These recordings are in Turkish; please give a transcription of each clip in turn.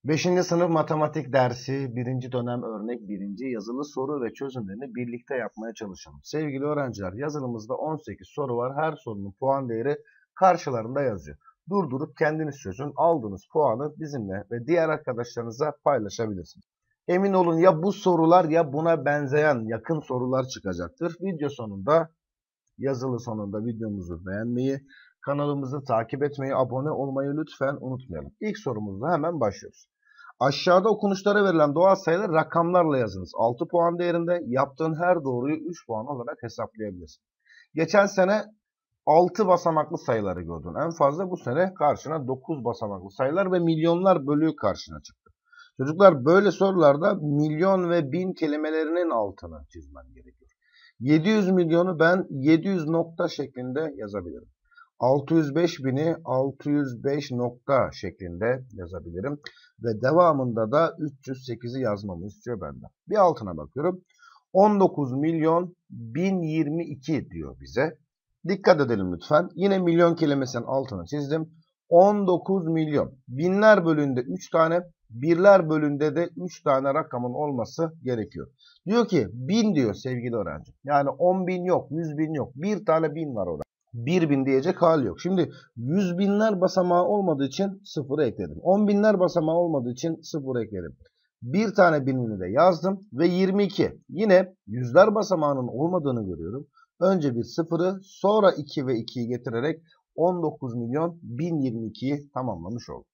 Beşinci sınıf matematik dersi birinci dönem örnek birinci yazılı soru ve çözümlerini birlikte yapmaya çalışalım. Sevgili öğrenciler, yazılımızda 18 soru var. Her sorunun puan değeri karşılarında yazıyor. Durdurup kendiniz çözün. Aldığınız puanı bizimle ve diğer arkadaşlarınıza paylaşabilirsiniz. Emin olun ya bu sorular ya buna benzeyen yakın sorular çıkacaktır. Video sonunda, yazılı sonunda videomuzu beğenmeyi, kanalımızı takip etmeyi, abone olmayı lütfen unutmayalım. İlk sorumuzla hemen başlıyoruz. Aşağıda okunuşlara verilen doğal sayıları rakamlarla yazınız. 6 puan değerinde, yaptığın her doğruyu 3 puan olarak hesaplayabilirsin. Geçen sene 6 basamaklı sayıları gördün. En fazla bu sene karşına 9 basamaklı sayılar ve milyonlar bölüğü karşına çıktı. Çocuklar, böyle sorularda milyon ve bin kelimelerinin altını çizmen gerekiyor. 700 milyonu ben 700 nokta şeklinde yazabilirim. 605 bini 605 nokta şeklinde yazabilirim. Ve devamında da 308'i yazmamı istiyor benden. Bir altına bakıyorum. 19 milyon 1022 diyor bize. Dikkat edelim lütfen. Yine milyon kelimesinin altına çizdim. 19 milyon. Binler bölüğünde 3 tane, birler bölüğünde de 3 tane rakamın olması gerekiyor. Diyor ki 1000 diyor sevgili öğrenci. Yani 10 bin yok, 100 bin yok. Bir tane 1000 var orada. 1000 diyecek hali yok. Şimdi 100 binler basamağı olmadığı için 0'ı ekledim. 10 binler basamağı olmadığı için 0'ı ekledim. Bir tane binini de yazdım ve 22. Yine yüzler basamağının olmadığını görüyorum. Önce bir 0'ı, sonra 2 ve 2'yi getirerek 19 milyon 1022'yi tamamlamış oldum.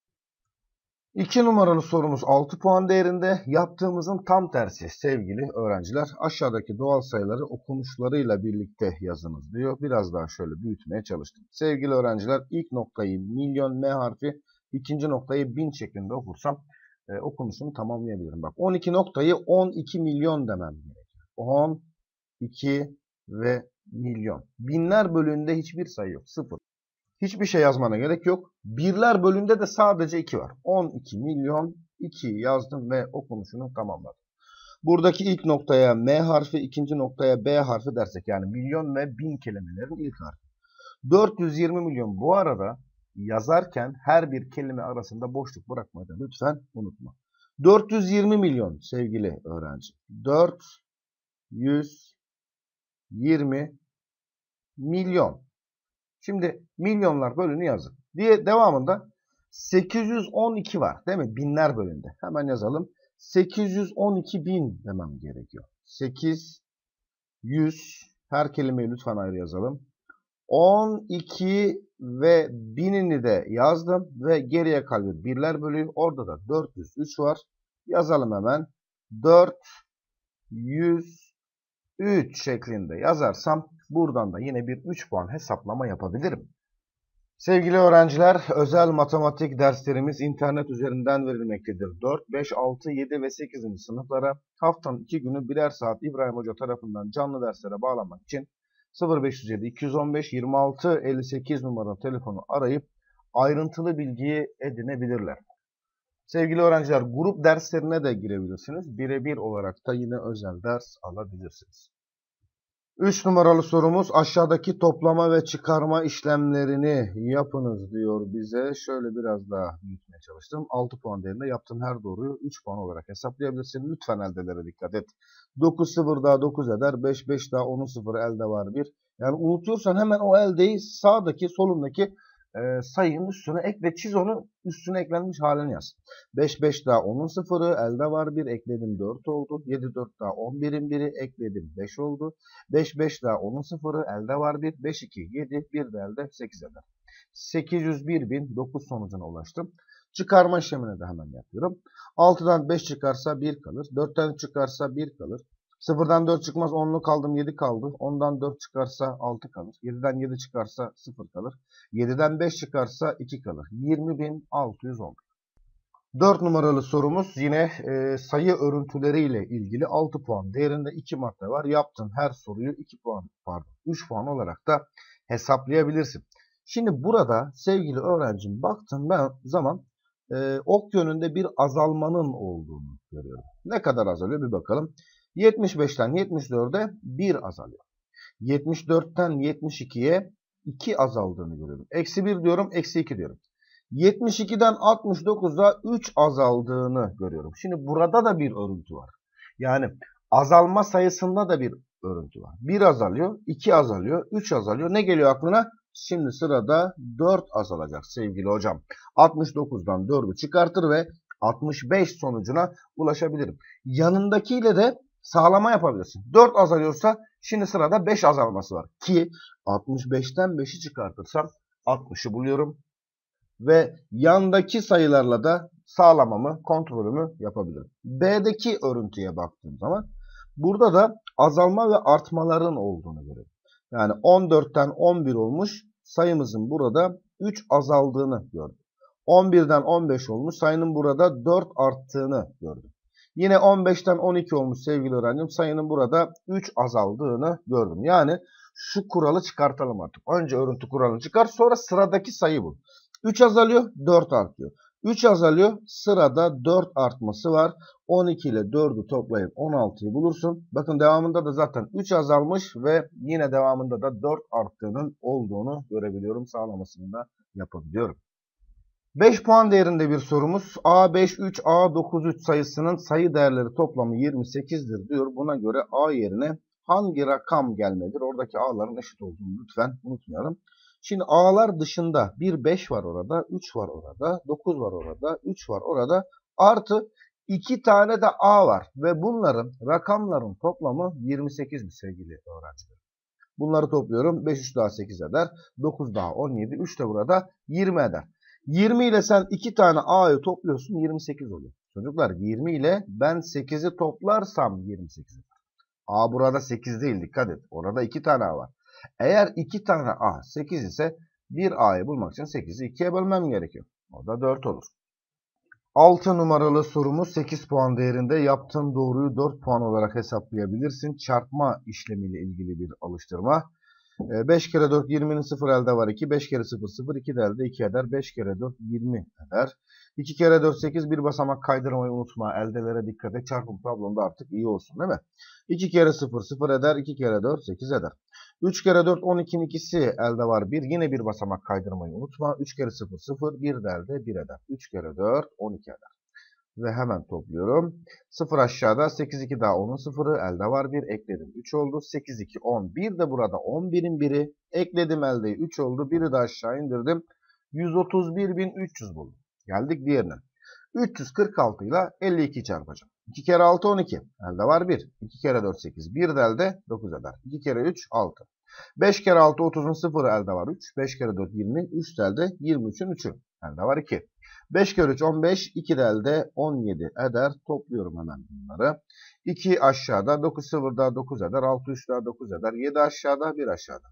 2 numaralı sorumuz 6 puan değerinde, yaptığımızın tam tersi sevgili öğrenciler. Aşağıdaki doğal sayıları okunuşlarıyla birlikte yazınız diyor. Biraz daha şöyle büyütmeye çalıştım. Sevgili öğrenciler, ilk noktayı milyon M harfi, ikinci noktayı 1000 şeklinde okursam okunuşunu tamamlayabilirim. Bak, 12 noktayı 12 milyon demem gerekiyor. 12 ve milyon. Binler bölüğünde hiçbir sayı yok. 0. Hiçbir şey yazmana gerek yok. Birler bölümünde de sadece 2 var. 12 milyon 2 yazdım ve okunuşunu tamamladım. Buradaki ilk noktaya M harfi, ikinci noktaya B harfi dersek, yani milyon ve bin kelimelerin ilk harfi. 420 milyon. Bu arada yazarken her bir kelime arasında boşluk bırakmayı da lütfen unutma. 420 milyon sevgili öğrenci. 420 milyon. Şimdi milyonlar bölünü yazın. Diye devamında 812 var değil mi? Binler bölünde. Hemen yazalım. 812 bin demem gerekiyor. 800, her kelimeyi lütfen ayrı yazalım. 12 ve binini de yazdım ve geriye kalıyor birler bölüğü. Orada da 403 var. Yazalım hemen. 403 şeklinde yazarsam buradan da yine bir 3 puan hesaplama yapabilirim. Sevgili öğrenciler, özel matematik derslerimiz internet üzerinden verilmektedir. 4, 5, 6, 7 ve 8. sınıflara haftanın 2 günü birer saat İbrahim Hoca tarafından canlı derslere bağlanmak için 0507 215 26 58 numaralı telefonu arayıp ayrıntılı bilgiyi edinebilirler. Sevgili öğrenciler, grup derslerine de girebilirsiniz. Birebir olarak da yine özel ders alabilirsiniz. 3 numaralı sorumuz, aşağıdaki toplama ve çıkarma işlemlerini yapınız diyor bize. Şöyle biraz daha büyütmeye çalıştım. 6 puan değerinde yaptığın her doğruyu 3 puan olarak hesaplayabilirsin. Lütfen eldelere dikkat et. 9 0 daha 9 eder. 5 5 daha 10'un 0 elde var 1. Yani unutuyorsan hemen o eldeyi sağdaki solundaki sayının üstüne ekle, çiz, onu üstüne eklenmiş halini yaz. 5 5 daha 10'un 0'ı elde var 1, ekledim 4 oldu. 7 4 daha 11'in 1'i, ekledim 5 oldu. 5 5 daha 10'un 0'ı elde var 1, 5 2 7, 1 de elde 8 eder. 801.009 sonucuna ulaştım. Çıkarma işlemini de hemen yapıyorum. 6'dan 5 çıkarsa 1 kalır. 4'ten çıkarsa 1 kalır. 0'dan 4 çıkmaz, 10'lu kaldım 7 kaldı. 10'dan 4 çıkarsa 6 kalır. 7'den 7 çıkarsa 0 kalır. 7'den 5 çıkarsa 2 kalır. 20.610. 4 numaralı sorumuz yine sayı örüntüleriyle ilgili 6 puan değerinde 2 madde var. Yaptığın her soruyu 2 puan, 3 puan olarak da hesaplayabilirsin. Şimdi burada sevgili öğrencim baktığım zaman ok yönünde bir azalmanın olduğunu görüyorum. Ne kadar azalıyor bir bakalım. 75'ten 74'e 1 azalıyor. 74'ten 72'ye 2 azaldığını görüyorum. Eksi 1 diyorum, eksi 2 diyorum. 72'den 69'a 3 azaldığını görüyorum. Şimdi burada da bir örüntü var. Yani azalma sayısında da bir örüntü var. 1 azalıyor, 2 azalıyor, 3 azalıyor. Ne geliyor aklına? Şimdi sırada 4 azalacak sevgili hocam. 69'dan 4'ü çıkartır ve 65 sonucuna ulaşabilirim. Yanındakiyle de sağlama yapabilirsin. 4 azalıyorsa şimdi sırada 5 azalması var. Ki 65'ten 5'i çıkartırsam 60'ı buluyorum. Ve yandaki sayılarla da sağlamamı, kontrolümü yapabilirim. B'deki örüntüye baktığım zaman burada da azalma ve artmaların olduğunu görüyorum. Yani 14'ten 11 olmuş, sayımızın burada 3 azaldığını gördüm. 11'den 15 olmuş, sayının burada 4 arttığını gördüm. Yine 15'ten 12 olmuş sevgili öğrencim, sayının burada 3 azaldığını gördüm. Yani şu kuralı çıkartalım artık. Önce örüntü kuralını çıkar, sonra sıradaki sayı bul. 3 azalıyor, 4 artıyor. 3 azalıyor, sırada 4 artması var. 12 ile 4'ü toplayıp 16'yı bulursun. Bakın devamında da zaten 3 azalmış ve yine devamında da 4 arttığının olduğunu görebiliyorum. Sağlamasını da yapabiliyorum. 5 puan değerinde bir sorumuz. A5-3, A9-3 sayısının sayı değerleri toplamı 28'dir diyor. Buna göre A yerine hangi rakam gelmelidir? Oradaki A'ların eşit olduğunu lütfen unutmayalım. Şimdi A'lar dışında bir 5 var orada, 3 var orada, 9 var orada, 3 var orada. Artı 2 tane de A var. Ve bunların rakamların toplamı 28 sevgili öğrenciler. Bunları topluyorum. 5 3 daha 8 eder. 9 daha 17. 3 de burada 20 eder. 20 ile sen 2 tane A'yı topluyorsun, 28 oluyor. Çocuklar 20 ile ben 8'i toplarsam 28 eder. A burada 8 değil, dikkat et. Orada 2 tane A var. Eğer 2 tane A 8 ise bir A'yı bulmak için 8'i 2'ye bölmem gerekiyor. O da 4 olur. 6 numaralı sorumuz 8 puan değerinde. Yaptığın doğruyu 4 puan olarak hesaplayabilirsin. Çarpma işlemiyle ilgili bir alıştırma. 5 kere 4 20'nin 0 elde var 2. 5 kere 0 0 2 de elde 2 eder. 5 kere 4 20 eder. 2 kere 4 8, bir basamak kaydırmayı unutma. Eldelere dikkat et. Çarpım tablonda artık iyi olsun değil mi? 2 kere 0 0 eder. 2 kere 4 8 eder. 3 kere 4 12'nin ikisi elde var 1. Yine bir basamak kaydırmayı unutma. 3 kere 0 0, 1 de elde 1 eder. 3 kere 4 12 eder. Ve hemen topluyorum. 0 aşağıda, 8 2 daha 10'un 0'ı, elde var 1, ekledim 3 oldu. 8 2 10, 1 de burada 11'in 1'i, ekledim elde 3 oldu. 1'i de aşağı indirdim. 131.300 buldum. Geldik diğerine. 346 ile 52 çarpacağım. 2 kere 6 12. Elde var 1. 2 kere 4 8. 1 de elde 9 eder. 2 kere 3 6. 5 kere 6 30'un 0'ı, elde var 3. 5 kere 4 20. 3 de elde 23'ün 3'ü. Elde var 2. 5 kere 3 15. 2 de elde 17 eder. Topluyorum hemen bunları. 2 aşağıda, 9 0 daha 9 eder. 6 3 daha 9 eder. 7 aşağıda, 1 aşağıda.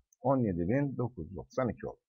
17.992 oldu.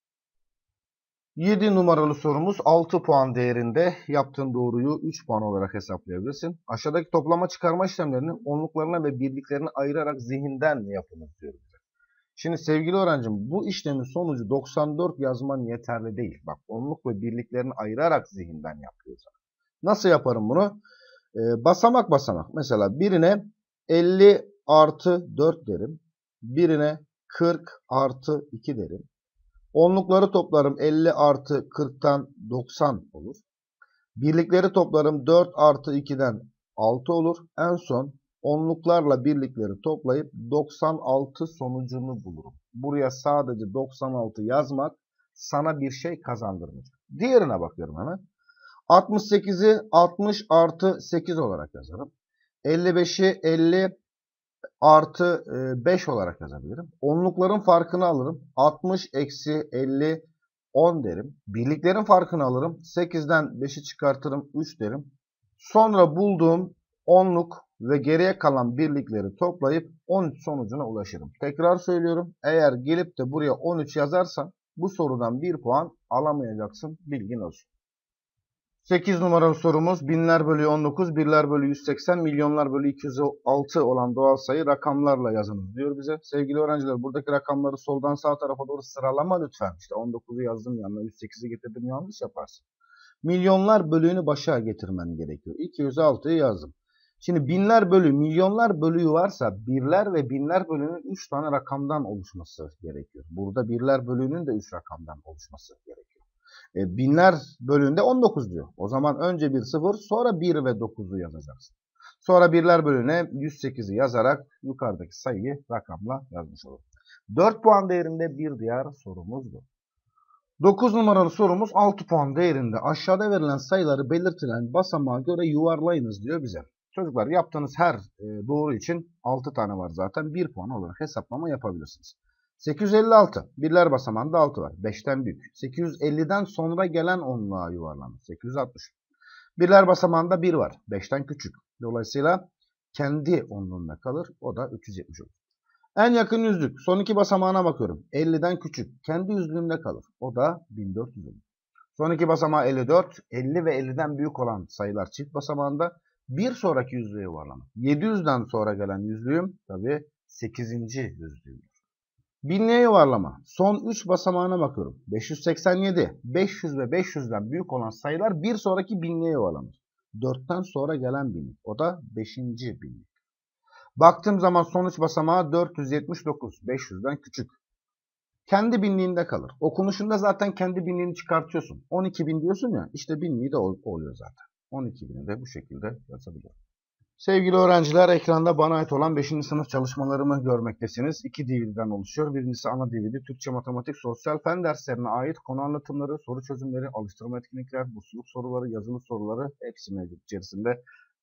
7 numaralı sorumuz 6 puan değerinde. Yaptığın doğruyu 3 puan olarak hesaplayabilirsin. Aşağıdaki toplama çıkarma işlemlerini onluklarına ve birliklerine ayırarak zihinden yapınız diyor bize. Şimdi sevgili öğrencim, bu işlemin sonucu 94 yazman yeterli değil. Bak, onluk ve birliklerini ayırarak zihinden yapıyoruz. Nasıl yaparım bunu? Basamak basamak. Mesela birine 50 artı 4 derim. Birine 40 artı 2 derim. Onlukları toplarım, 50 artı 40'tan 90 olur. Birlikleri toplarım, 4 artı 2'den 6 olur. En son onluklarla birlikleri toplayıp 96 sonucunu bulurum. Buraya sadece 96 yazmak sana bir şey kazandırmayacak. Diğerine bakıyorum hemen. 68'i 60 artı 8 olarak yazarım. 55'i 50 artı 5 olarak yazabilirim. Onlukların farkını alırım. 60 eksi 50 10 derim. Birliklerin farkını alırım. 8'den 5'i çıkartırım, 3 derim. Sonra bulduğum onluk ve geriye kalan birlikleri toplayıp 13 sonucuna ulaşırım. Tekrar söylüyorum. Eğer gelip de buraya 13 yazarsan bu sorudan 1 puan alamayacaksın. Bilgin olsun. 8 numaralı sorumuz binler bölü 19, birler bölü 180, milyonlar bölü 206 olan doğal sayı rakamlarla yazınız diyor bize. Sevgili öğrenciler, buradaki rakamları soldan sağ tarafa doğru sıralama lütfen. İşte 19'u yazdım yanına, 108'i getirdim, yanlış yaparsın. Milyonlar bölüğünü başa getirmen gerekiyor. 206'yı yazdım. Şimdi binler bölü, milyonlar bölüğü varsa birler ve binler bölüğünün 3 tane rakamdan oluşması gerekiyor. Burada birler bölüğünün de 3 rakamdan oluşması gerekiyor. Binler bölüğünde 19 diyor. O zaman önce bir 0 sonra 1 ve 9'u yazacaksın. Sonra birler bölüğüne 108'i yazarak yukarıdaki sayıyı rakamla yazmış olur. 4 puan değerinde bir diğer sorumuz bu. 9 numaralı sorumuz 6 puan değerinde. Aşağıda verilen sayıları belirtilen basamağa göre yuvarlayınız diyor bize. Çocuklar yaptığınız her doğru için 6 tane var zaten. 1 puan olarak hesaplama yapabilirsiniz. 856. Birler basamağında 6 var. 5'ten büyük. 850'den sonra gelen onluğa yuvarlanır. 860. Birler basamağında 1 var. 5'ten küçük. Dolayısıyla kendi onluğunda kalır. O da 370 olur. En yakın yüzlük. Son iki basamağına bakıyorum. 50'den küçük. Kendi yüzlüğünde kalır. O da 1400 olur. Son iki basamağı 54. 50 ve 50'den büyük olan sayılar çift basamağında bir sonraki yüzlüğe yuvarlanır. 700'den sonra gelen yüzlüğüm tabii 8. yüzlüğümdür. Binliğe yuvarlama. Son 3 basamağına bakıyorum. 587, 500 ve 500'den büyük olan sayılar bir sonraki binliğe yuvarlanır. 4'ten sonra gelen binlik. O da 5. binlik. Baktığım zaman sonuç basamağı 479. 500'den küçük. Kendi binliğinde kalır. Okunuşunda zaten kendi binliğini çıkartıyorsun. 12.000 diyorsun ya. İşte binliği de oluyor zaten. 12.000'i de bu şekilde yazabiliyorum. Sevgili öğrenciler, ekranda bana ait olan 5. sınıf çalışmalarımı görmektesiniz. 2 DVD'den oluşuyor. Birincisi ana DVD, Türkçe, matematik, sosyal fen derslerine ait konu anlatımları, soru çözümleri, alıştırma etkinlikler, bursluluk soruları, yazılı soruları hepsi mevcut içerisinde.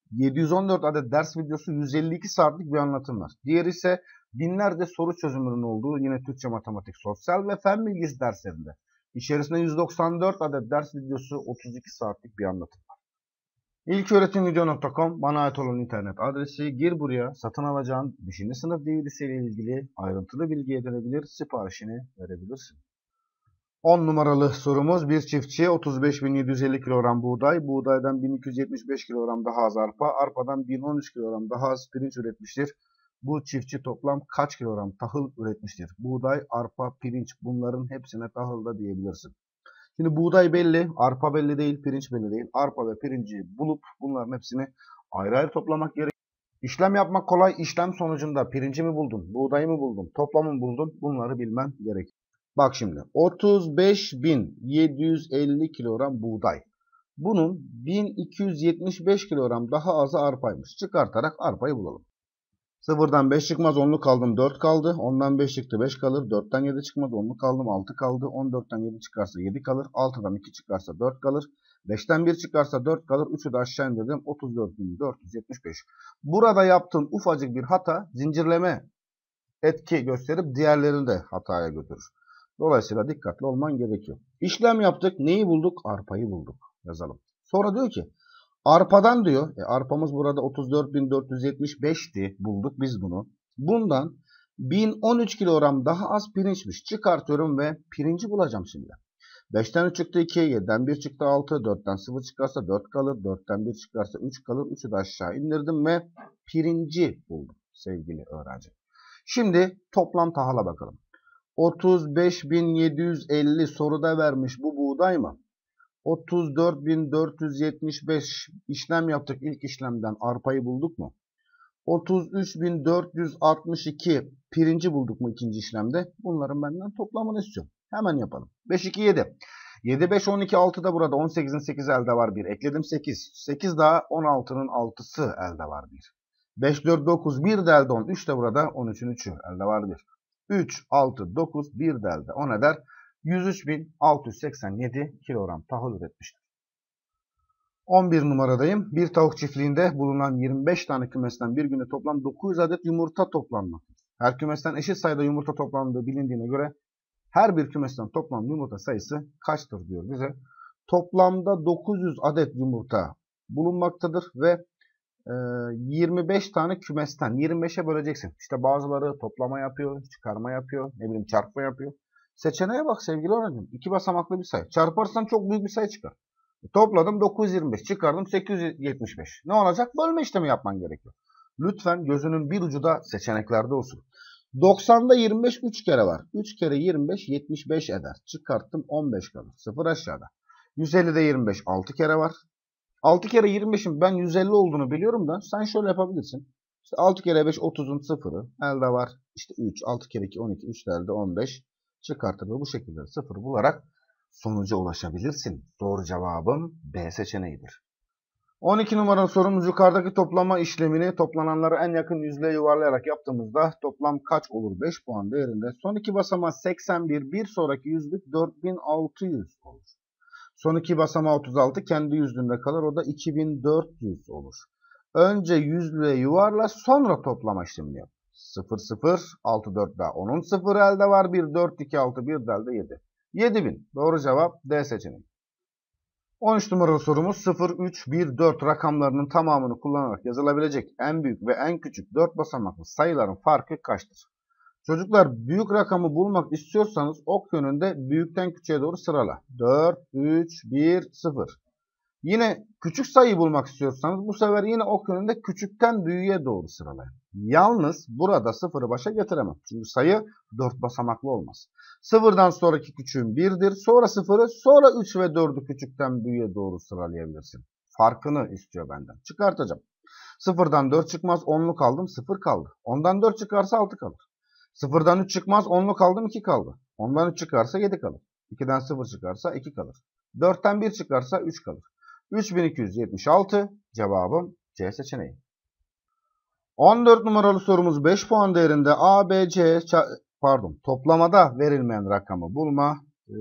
714 adet ders videosu, 152 saatlik bir anlatım var. Diğeri ise binlerce soru çözümünün olduğu yine Türkçe, matematik, sosyal ve fen bilgisi derslerinde. İçerisinde 194 adet ders videosu, 32 saatlik bir anlatım var. İlköğretimvideo.com bana ait olan internet adresi. Gir buraya, satın alacağın 5. sınıf DVD'si ile ilgili ayrıntılı bilgi edinebilir, siparişini verebilirsin. 10 numaralı sorumuz, bir çiftçi 35.750 kilogram buğday, buğdaydan 1275 kilogram daha az arpa, arpadan 1013 kilogram daha az pirinç üretmiştir. Bu çiftçi toplam kaç kilogram tahıl üretmiştir? Buğday, arpa, pirinç, bunların hepsine tahıl da diyebilirsin. Şimdi buğday belli, arpa belli değil, pirinç belli değil. Arpa ve pirinci bulup bunların hepsini ayrı ayrı toplamak gerekiyor. İşlem yapmak kolay. İşlem sonucunda pirinci mi buldun, buğdayı mı buldun, toplamı mı buldun, bunları bilmen gerekiyor. Bak şimdi 35.750 kilogram buğday. Bunun 1275 kilogram daha azı arpaymış. Çıkartarak arpayı bulalım. Sıfırdan 5 çıkmaz, 10'luk kaldım, 4 kaldı. 10'dan 5 çıktı, 5 kalır. 4'ten 7 çıkmaz, 10'luk kaldım, 6 kaldı. 14'ten 7 çıkarsa 7 kalır. 6'dan 2 çıkarsa 4 kalır. 5'ten 1 çıkarsa 4 kalır. 3'ü de aşağı indirdim. 34.475. Burada yaptığım ufacık bir hata zincirleme etki gösterip diğerlerini de hataya götürür. Dolayısıyla dikkatli olman gerekiyor. İşlem yaptık. Neyi bulduk? Arpayı bulduk. Yazalım. Sonra diyor ki arpadan diyor. Arpamız burada 34.475'ti. Bulduk biz bunu. Bundan 1013 kilogram daha az pirinçmiş. Çıkartıyorum ve pirinci bulacağım şimdi. 5'ten 3 çıktı 2, 7'den 1 çıktı 6, 4'ten 0 çıkarsa 4 kalır, 4'ten 1 çıkarsa 3 kalır, 3'ü de aşağı indirdim ve pirinci buldum sevgili öğrenci. Şimdi toplam tahıla bakalım. 35.750 soruda vermiş bu buğday mı? 34.475 işlem yaptık. İlk işlemden arpayı bulduk mu? 33.462 pirinci bulduk mu ikinci işlemde? Bunların benden toplamını istiyorum. Hemen yapalım. 5, 2, 7. 7, 5, 12, 6 da burada. 18'in 8 elde var 1. Ekledim 8. 8 daha 16'nın 6'sı elde var 1. 5, 4, 9, 1 de elde 10. 3 de burada 13'ün 3'ü elde var 1. 3, 6, 9, 1 de elde 10 eder. 103.687 kilogram tahıl üretmiştir. 11 numaradayım. Bir tavuk çiftliğinde bulunan 25 tane kümesten bir günde toplam 900 adet yumurta toplanmaktadır. Her kümesten eşit sayıda yumurta toplandığı bilindiğine göre her bir kümesten toplam yumurta sayısı kaçtır diyor bize. Toplamda 900 adet yumurta bulunmaktadır ve 25 tane kümesten 25'e böleceksin. İşte bazıları toplama yapıyor, çıkarma yapıyor, ne bileyim çarpma yapıyor. Seçeneğe bak sevgili öğrencim. 2 basamaklı bir sayı. Çarparsan çok büyük bir sayı çıkar. Topladım 925, çıkardım 875. Ne olacak? Bölme işlemi yapman gerekiyor. Lütfen gözünün bir ucu da seçeneklerde olsun. 90'da 25 3 kere var. 3 kere 25 75 eder. Çıkarttım 15 kalır. 0 aşağıda. 150'de 25 6 kere var. 6 kere 25'in ben 150 olduğunu biliyorum da sen şöyle yapabilirsin. İşte 6 kere 5 30'un sıfırı. Elde var işte 3. 6 kere 2 12. 3 elde 15. Çıkartır ve bu şekilde sıfır bularak sonuca ulaşabilirsin. Doğru cevabım B seçeneğidir. 12 numaralı sorumuz yukarıdaki toplama işlemini toplananları en yakın yüzlüğe yuvarlayarak yaptığımızda toplam kaç olur? 5 puan değerinde. Son iki basamağı 81, bir sonraki yüzlük 4600 olur. Son iki basamağı 36 kendi yüzlüğünde kalır. O da 2400 olur. Önce yüzlüğe yuvarla, sonra toplama işlemini yap. 0 0 6 4 daha 10'un 0 elde var. 1 4 2 6 1 de elde 7. 7000. Doğru cevap D seçeneği. 13 numaralı sorumuz 0 3 1 4 rakamlarının tamamını kullanarak yazılabilecek en büyük ve en küçük 4 basamaklı sayıların farkı kaçtır? Çocuklar, büyük rakamı bulmak istiyorsanız ok yönünde büyükten küçüğe doğru sırala. 4 3 1 0. Yine küçük sayıyı bulmak istiyorsanız bu sefer yine ok yönünde küçükten büyüğe doğru sıralayın. Yalnız burada sıfırı başa getiremem. Çünkü sayı 4 basamaklı olmaz. Sıfırdan sonraki küçüğün 1'dir. Sonra sıfırı, sonra 3 ve 4'ü küçükten büyüğe doğru sıralayabilirsin. Farkını istiyor benden. Çıkartacağım. Sıfırdan 4 çıkmaz, 10'luk aldım, 0 kaldı. 10'dan 4 çıkarsa 6 kalır. Sıfırdan 3 çıkmaz, 10'luk aldım, 2 kaldı. 10'dan 3 çıkarsa 7 kalır. 2'den 0 çıkarsa 2 kalır. 4'ten 1 çıkarsa 3 kalır. 3276 cevabım C seçeneği. 14 numaralı sorumuz 5 puan değerinde toplamada verilmeyen rakamı bulma.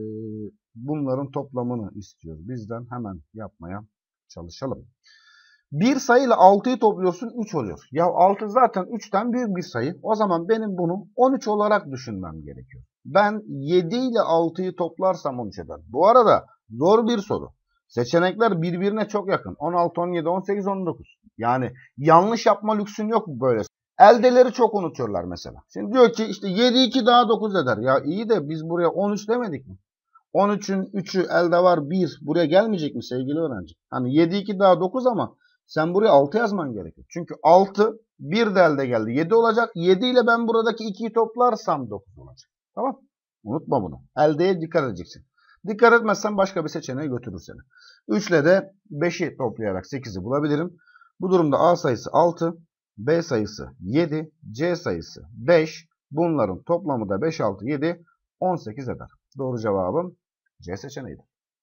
Bunların toplamını istiyor bizden. Hemen yapmaya çalışalım. Bir sayı ile 6'yı topluyorsun, 3 oluyor. Ya 6 zaten 3'ten büyük bir sayı. O zaman benim bunu 13 olarak düşünmem gerekiyor. Ben 7 ile 6'yı toplarsam 13 eder. Bu arada zor bir soru. Seçenekler birbirine çok yakın. 16, 17, 18, 19. Yani yanlış yapma lüksün yok böyle. Eldeleri çok unutuyorlar mesela. Şimdi diyor ki işte 7 2 daha 9 eder. Ya iyi de biz buraya 13 demedik mi? 13'ün 3'ü elde var 1. Buraya gelmeyecek mi sevgili öğrenci? Hani 7 2 daha 9 ama sen buraya 6 yazman gerekiyor. Çünkü 6 bir de elde geldi. 7 olacak. 7 ile ben buradaki 2'yi toplarsam 9 olacak. Tamam? Unutma bunu. Eldeye dikkat edeceksin. Dikkat etmezsen başka bir seçeneğe götürür seni. 3 ile de 5'i toplayarak 8'i bulabilirim. Bu durumda A sayısı 6, B sayısı 7, C sayısı 5. Bunların toplamı da 5, 6, 7, 18 eder. Doğru cevabım C seçeneğidir.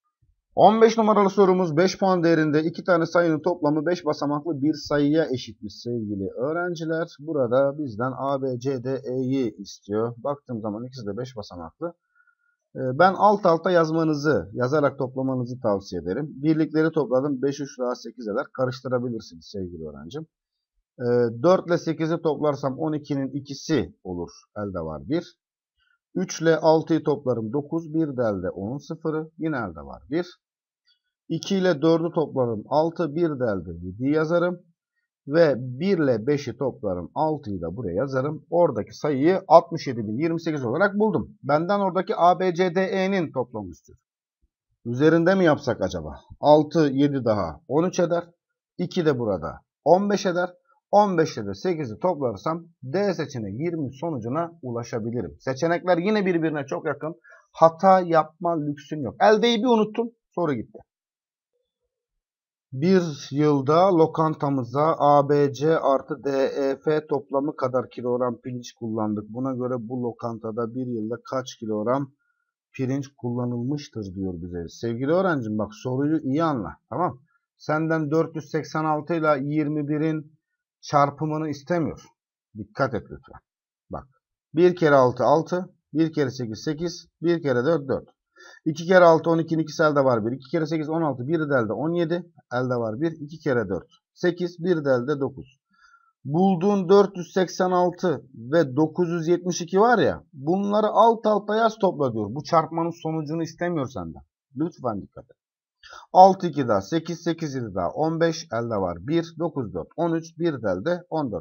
15 numaralı sorumuz 5 puan değerinde iki tane sayının toplamı 5 basamaklı bir sayıya eşitmiş sevgili öğrenciler. Burada bizden A, B, C, D, E'yi istiyor. Baktığım zaman ikisi de 5 basamaklı. Ben alt alta yazarak toplamanızı tavsiye ederim. Birlikleri topladım. 5, 3 daha 8 eder. Karıştırabilirsiniz sevgili öğrencim. 4 ile 8'i toplarsam 12'nin ikisi olur. Elde var 1. 3 ile 6'yı toplarım 9. 1 de elde 10'un sıfırı. Yine elde var 1. 2 ile 4'ü toplarım 6. 1 de elde 7'yi yazarım. Ve 1 ile 5'i toplarım 6'yı da buraya yazarım. Oradaki sayıyı 67.028 olarak buldum. Benden oradaki A, B, C, D, E'nin toplamını istiyor. Üzerinde mi yapsak acaba? 6, 7 daha 13 eder. 2 de burada 15 eder. 15 ile de 8'i toplarsam D seçeneği 20 sonucuna ulaşabilirim. Seçenekler yine birbirine çok yakın. Hata yapma lüksün yok. Eldeyi bir unuttum. Soru gitti. Bir yılda lokantamıza ABC artı DEF toplamı kadar kilogram pirinç kullandık. Buna göre bu lokantada bir yılda kaç kilogram pirinç kullanılmıştır diyor bize. Sevgili öğrencim bak soruyu iyi anla. Tamam. Senden 486 ile 21'in çarpımını istemiyor. Dikkat et lütfen. Bak. 1 kere 6 6. 1 kere 8 8. 1 kere 4 4. 2 kere 6 12'nin ikisi elde var 1. 2 kere 8 16. 1 de elde 17. Elde var 1. 2 kere 4 8. 1 de elde 9. Bulduğun 486 ve 972 var ya, bunları alt alta yaz topla diyor. Bu çarpmanın sonucunu istemiyor senden. Lütfen dikkat et. 6 2 daha 8 8 7 daha 15 elde var 1 9 4 13 1 de elde 14.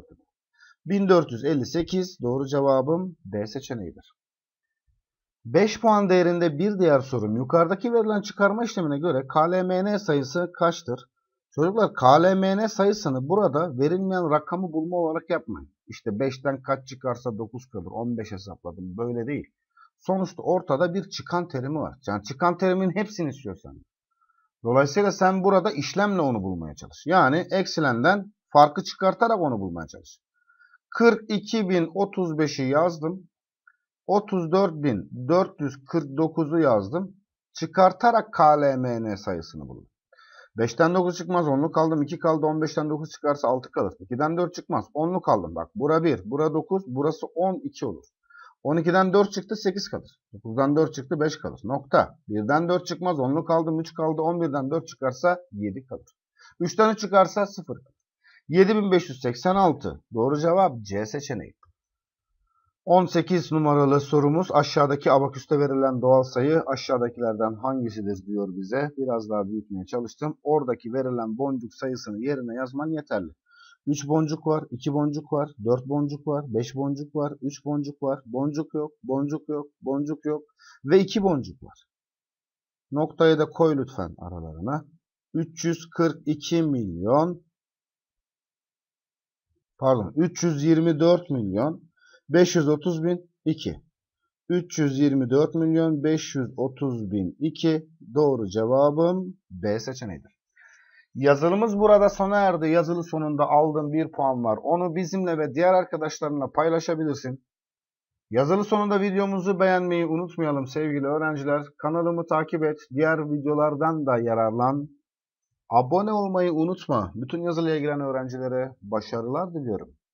1458 doğru cevabım D seçeneğidir. 5 puan değerinde bir diğer sorum. Yukarıdaki verilen çıkarma işlemine göre KLMN sayısı kaçtır? Çocuklar KLMN sayısını burada verilmeyen rakamı bulma olarak yapmayın. İşte 5'ten kaç çıkarsa 9 kalır. 15 hesapladım. Böyle değil. Sonuçta ortada bir çıkan terimi var. Yani çıkan terimin hepsini istiyorsan. Dolayısıyla sen burada işlemle onu bulmaya çalış. Yani eksilenden farkı çıkartarak onu bulmaya çalış. 42.035'i yazdım. 34.449'u yazdım. çıkartarak KLMN sayısını bulun. 5'ten 9 çıkmaz, 10'luk kaldım, 2 kaldı, 15'ten 9 çıkarsa 6 kalır. 2'den 4 çıkmaz, 10'luk kaldım. Bak bura 1, bura 9, burası 12 olur. 12'den 4 çıktı, 8 kalır. 9'dan 4 çıktı, 5 kalır. Nokta. 1'den 4 çıkmaz, 10'luk kaldım, 3 kaldı, 11'den 4 çıkarsa 7 kalır. 3'ten 3 çıkarsa 0 kalır. 7586. Doğru cevap C seçeneği. 18 numaralı sorumuz aşağıdaki abaküste verilen doğal sayı aşağıdakilerden hangisidir diyor bize. Biraz daha büyütmeye çalıştım. Oradaki verilen boncuk sayısını yerine yazman yeterli. 3 boncuk var, 2 boncuk var, 4 boncuk var, 5 boncuk var, 3 boncuk var, boncuk yok, boncuk yok, boncuk yok ve 2 boncuk var. Noktayı da koy lütfen aralarına. 342 milyon, pardon 324 milyon 530 bin 2. 324 milyon 530 bin 2. Doğru cevabım B seçeneğidir. Yazılımız burada sona erdi. Yazılı sonunda aldığın bir puan var. Onu bizimle ve diğer arkadaşlarınla paylaşabilirsin. Yazılı sonunda videomuzu beğenmeyi unutmayalım sevgili öğrenciler. Kanalımı takip et. Diğer videolardan da yararlan. Abone olmayı unutma. Bütün yazıyla ilgilenen öğrencilere başarılar diliyorum.